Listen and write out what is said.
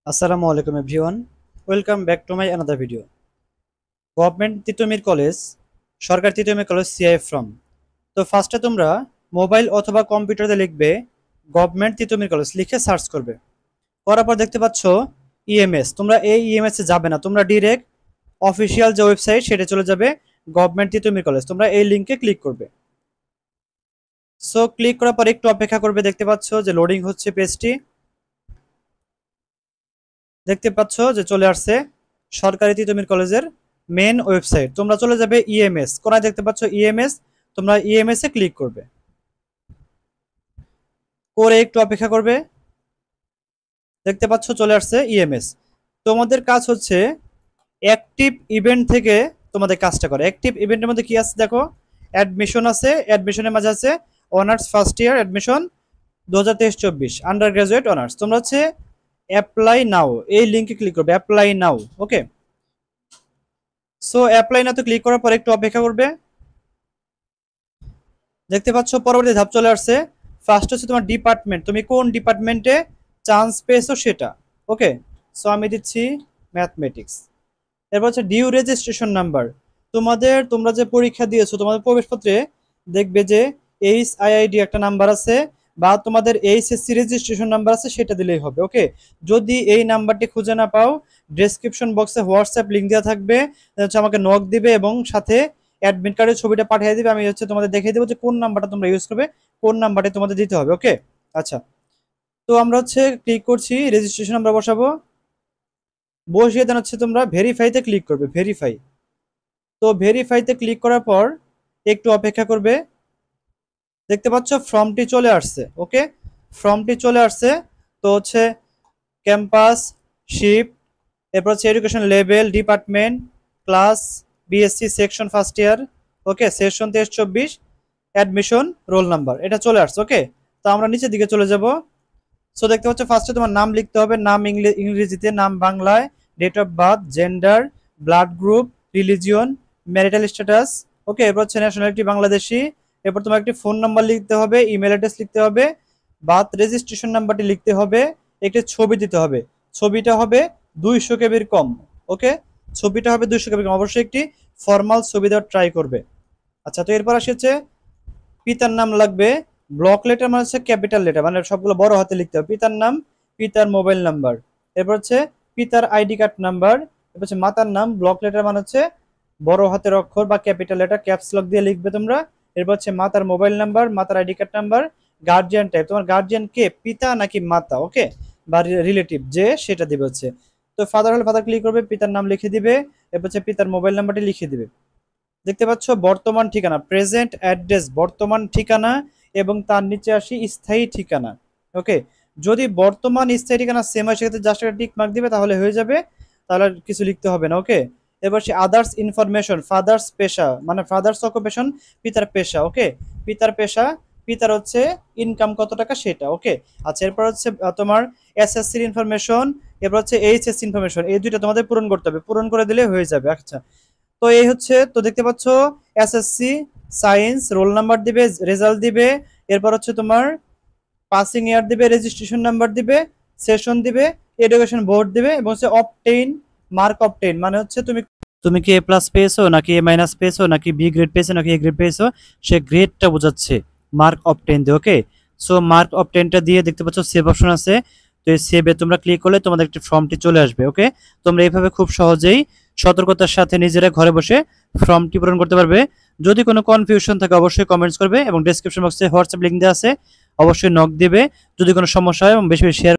আসসালামু আলাইকুম everyone, welcome back to my another video. Government Titumir college, সরকার তিতুমির কলেজ সিআই ফ্রম। তো ফার্স্টে তোমরা মোবাইল অথবা কম্পিউটারে লিখবে গভর্নমেন্ট তিতুমির কলেজ, লিখে সার্চ করবে। করার পর দেখতে পাচ্ছ ইএমএস। তোমরা এই ইএমএস এ যাবে না, তোমরা ডিরেক্ট অফিসিয়াল যে ওয়েবসাইট সেটা চলে যাবে, গভর্নমেন্ট তিতুমির কলেজ। তোমরা এই লিঙ্কে ক্লিক করবে। সো ক্লিক করার পর একটু অপেক্ষা করবে। দেখতে পাচ্ছ যে লোডিং হচ্ছে পেজটি। দেখতে পাচ্ছ যে চলে আসছে সরকারি তিতুমির কলেজের মেন ওয়েবসাইট। তোমরা চলে যাবে ইএমএস, কোনায় দেখতে পাচ্ছ ইএমএস, তোমরা ইএমএস এ ক্লিক করবে। করে একটু অপেক্ষা করবে। দেখতে পাচ্ছ চলে আসছে ইএমএস। তোমাদের কাজ হচ্ছে অ্যাক্টিভ ইভেন্ট থেকে তোমাদের কাজটা করে। অ্যাক্টিভ ইভেন্টের মধ্যে কি আছে দেখো, অ্যাডমিশন আছে, অ্যাডমিশনের মাঝে আছে honours first year admission 2023-24 undergraduate honours. তোমরা হচ্ছে অ্যাপ্লাই নাও, এই লিঙ্কে ক্লিক করবে, apply now. Okay, so apply now তো ক্লিক করার পর একটু অপেক্ষা করবে। দেখতে পাচ্ছ পরবর্তী ধাপ চলে আসছে। ফার্স্ট হচ্ছে তোমার ডিপার্টমেন্ট, তুমি কোন ডিপার্টমেন্টে চান্স পেয়েছো সেটা। ওকে, সো আমি দিচ্ছি ম্যাথমেটিক্স। এরপর হচ্ছে ডিউ রেজিস্ট্রেশন নাম্বার। তোমরা যে পরীক্ষা দিয়েছো তোমাদের প্রবেশপত্রে দেখবে যে HIID একটা নাম্বার আছে, বা তোমাদের HSC রেজিস্ট্রেশন নাম্বার আছে, সেটা দিলেই হবে। ওকে, যদি এই নাম্বারটি খুঁজে না পাও, ডেসক্রিপশন বক্সে হোয়াটসঅ্যাপ লিঙ্ক দেওয়া থাকবে, হচ্ছে আমাকে নক দিবে এবং সাথে অ্যাডমিট কার্ডের ছবিটা পাঠিয়ে দিবে। আমি হচ্ছে তোমাদের দেখিয়ে দেবো যে কোন নাম্বারটা তোমরা ইউজ করবে, কোন নাম্বারটা তোমাদের দিতে হবে। ওকে, আচ্ছা, তো আমরা হচ্ছে ক্লিক করছি, রেজিস্ট্রেশন আমরা বসাবো। বসিয়ে দেন হচ্ছে তোমরা ভেরিফাইতে ক্লিক করবে, ভেরিফাই। তো ভেরিফাইতে ক্লিক করার পর একটু অপেক্ষা করবে। দেখতে পাচ্ছ ফর্মটি চলে আসছে। ওকে, ফর্মটি চলে আসছে। তো হচ্ছে ক্যাম্পাস, শিফট, এরপর হচ্ছে education level, department, class, BSc section first year. Okay, session 23-24, admission, roll number, এটা চলে আসছে। ওকে, তো আমরা নিচের দিকে চলে যাব। সো দেখতে পাচ্ছ ফার্স্টে তোমার নাম লিখতে হবে, নাম ইংরেজিতে, নাম বাংলায়, date of birth, gender, blood group, religion, marital status. Okay, এরপর হচ্ছে ন্যাশনালিটি বাংলাদেশি। এরপর তোমার একটি ফোন নাম্বার লিখতে হবে, ইমেল অ্যাড্রেস লিখতে হবে, বার্থ রেজিস্ট্রেশন নাম্বারটি লিখতে হবে, একটি ছবি দিতে হবে। ছবিটা হবে 200 কেবির কম। ওকে, ছবিটা হবে 200 কেবির কম, অবশ্যই একটি ফর্মাল ছবি দেওয়ার ট্রাই করবে। আচ্ছা, তো এরপর আসি হচ্ছে পিতার নাম লাগবে। ব্লক লেটার মানে হচ্ছে ক্যাপিটাল লেটার, মানে সবগুলো বড় হাতে লিখতে হবে। পিতার নাম, পিতার মোবাইল নাম্বার, এরপর হচ্ছে পিতার আইডি কার্ড নাম্বার, এরপর হচ্ছে মাতার নাম। ব্লক লেটার মানে হচ্ছে বড় হাতের অক্ষর বা ক্যাপিটাল লেটার, ক্যাপস লক দিয়ে লিখবে তোমরা। এরপর হচ্ছে মাতার মোবাইল নাম্বার, মাতার ID card number. Guardian type, তোমার গার্জিয়ান কে, পিতা নাকি মাতা। ওকে, বা রিলেটিভ যে, সেটা দিবে হচ্ছে। তো ফাদার হলে ফাদার ক্লিক করবে, পিতার নাম লিখে দিবে, এরপর হচ্ছে পিতার মোবাইল নাম্বারটি লিখে দিবে। দেখতে পাচ্ছ বর্তমান ঠিকানা, প্রেজেন্ট অ্যাড্রেস, বর্তমান ঠিকানা, এবং তার নিচে আসি স্থায়ী ঠিকানা। ওকে, যদি বর্তমান স্থায়ী ঠিকানা সেম হয় সেক্ষেত্রে জাস্ট একটা টিক মার্ক দিবে, তাহলে হয়ে যাবে, তাহলে আর কিছু লিখতে হবে না। ওকে, এবার সে আদার্স ইনফরমেশন, ফাদার্স পেশা মানে ফাদার্স অকুপেশন, পিতার পেশা। ওকে, পিতার পেশা, পিতার হচ্ছে ইনকাম কত টাকা সেটা। ওকে, আচ্ছা, এরপর হচ্ছে তোমার এসএসসির ইনফরমেশন, এরপর হচ্ছে এইচএসসি ইনফরমেশন, এই দুইটা তোমাদের পূরণ করতে হবে, পূরণ করে দিলে হয়ে যাবে। আচ্ছা, তো এই হচ্ছে, তো দেখতে পাচ্ছ এসএসসি সায়েন্স, রোল নাম্বার দিবে, রেজাল্ট দিবে, এরপর হচ্ছে তোমার পাসিং ইয়ার দিবে, রেজিস্ট্রেশন নাম্বার দিবে, সেশন দিবে, এডুকেশন বোর্ড দিবে, এবং হচ্ছে অবটেইন মার্ক। অবটেইন মানে হচ্ছে তুমি তুমি কি A+ পেয়েছো নাকি A- পেয়েছো নাকি বি গ্রেড পেয়েছো নাকি এ গ্রেড পেয়েছো, সে গ্রেডটা বোঝাচ্ছে মার্ক অবটেইন দিয়ে। ওকে, সো মার্ক অবটেইনটা দিয়ে দেখতে পাচ্ছ সেভ অপশন আছে। তো এই সেভে তোমরা ক্লিক করলে তোমাদের একটি ফর্মটি চলে আসবে। ওকে, তোমরা এইভাবে খুব সহজেই সতর্কতার সাথে নিজেরা ঘরে বসে ফর্মটি পূরণ করতে পারবে। যদি কোনো কনফিউশন থাকে অবশ্যই কমেন্টস করবে, এবং ডেসক্রিপশন বক্সে হোয়াটসঅ্যাপ লিঙ্ক দেওয়া আছে, অবশ্যই নক দিবে যদি কোনো সমস্যা হয়, এবং বেশি বেশি শেয়ার